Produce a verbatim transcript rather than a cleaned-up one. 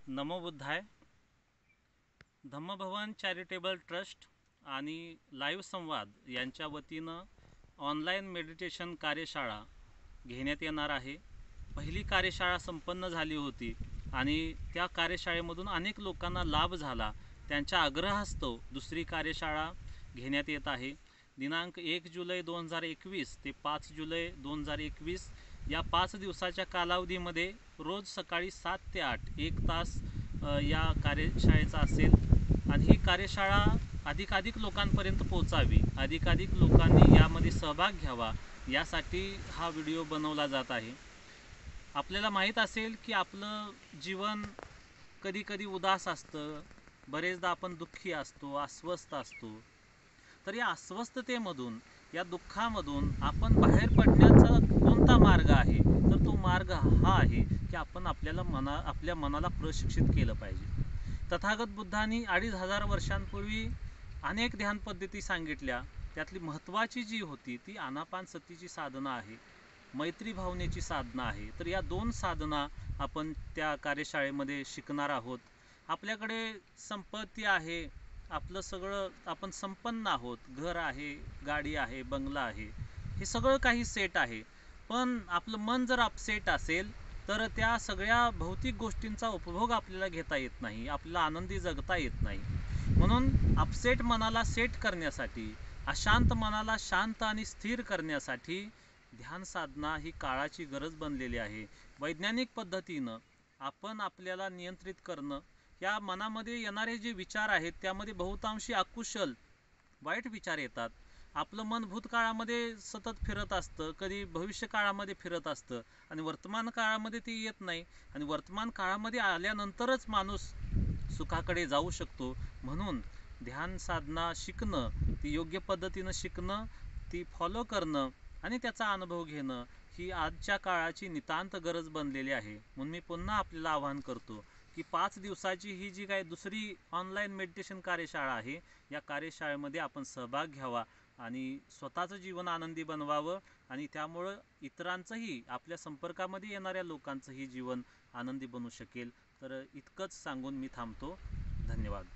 नमो बुद्धाय. Dhammabhavan charitable trust आणि live संवाद यांच्या वतीनं ऑनलाईन मेडिटेशन कार्यशाळा घेण्यात येणार आहे. पहिली कार्यशाळा संपन्न झाली होती आणि त्या कार्यशाळेमधून अनेक लोकांना लाभ झाला. त्यांच्या आग्रहास्तव दुसरी कार्यशाळा घेण्यात येत आहे. दिनांक एक जुलै दोन हजार एकवीस ते पाच जुलै दोन हजार एकवीस या पाच दिवसाच्या कालावधीमध्ये रोज सकाळी सात ते आठ एक तास या कार्यशाळेचा असेल आणि ही कार्यशाळा अधिकाधिक लोकांपर्यंत पोहोचावी, अधिकाधिक लोकांनी यामध्ये सहभाग घ्यावा यासाठी हा व्हिडिओ बनवला जात आहे. आपल्याला माहीत असेल की आपलं जीवन कधी कधी उदास असतं, बरेचदा आपण दुःखी असतो, अस्वस्थ असतो. तर या अस्वस्थतेमधून, या दुःखामधून आपण बाहेर पडण्याचा कोणता मार्ग आहे? तर तो मार्ग हा आहे की आपण आपल्याला मना आपल्या मनाला प्रशिक्षित केलं पाहिजे. तथागत बुद्धांनी अडीच हजार वर्षांपूर्वी अनेक ध्यान पद्धती सांगितल्या. त्यातली महत्त्वाची जी होती ती आनापानसतीची साधना आहे, मैत्री भावनेची साधना आहे. तर या दोन साधना आपण त्या कार्यशाळेमध्ये शिकणार आहोत. आपल्याकडे संपत्ती आहे, आपलं सगळं, आपण संपन्न आहोत, घर आहे, गाडी आहे, बंगला आहे, हे सगळं काही सेट आहे. पण आपलं मन जर अपसेट असेल तर त्या सगळ्या भौतिक गोष्टींचा उपभोग आपल्याला घेता येत नाही, आपल्याला आनंदी जगता येत नाही. म्हणून अपसेट मनाला सेट करण्यासाठी, अशांत मनाला शांत आणि स्थिर करण्यासाठी ध्यान साधना ही काळाची गरज बनलेली आहे. वैज्ञानिक पद्धतीनं आपण आपल्याला नियंत्रित करणं, या मनामध्ये येणारे जे विचार आहेत त्यामध्ये बहुतांशी अकुशल वाईट विचार येतात. आपलं मन भूतकाळामध्ये सतत फिरत असतं, कधी भविष्य काळामध्ये फिरत असतं आणि वर्तमान काळामध्ये ते येत नाही. आणि वर्तमान काळामध्ये आल्यानंतरच माणूस सुखाकडे जाऊ शकतो. म्हणून ध्यान साधना शिकणं, ती योग्य पद्धतीनं शिकणं, ती फॉलो करणं आणि त्याचा अनुभव घेणं ही आजच्या काळाची नितांत गरज बनलेली आहे. म्हणून मी पुन्हा आपल्याला आवाहन करतो की पाच दिवसाची ही जी काही दुसरी ऑनलाईन मेडिटेशन कार्यशाळा आहे, या कार्यशाळेमध्ये आपण सहभाग घ्यावा आणि स्वतःचं जीवन आनंदी बनवावं आणि त्यामुळं इतरांचंही, आपल्या संपर्कामध्ये येणाऱ्या लोकांचंही जीवन आनंदी बनू शकेल. तर इतकंच सांगून मी थांबतो. धन्यवाद.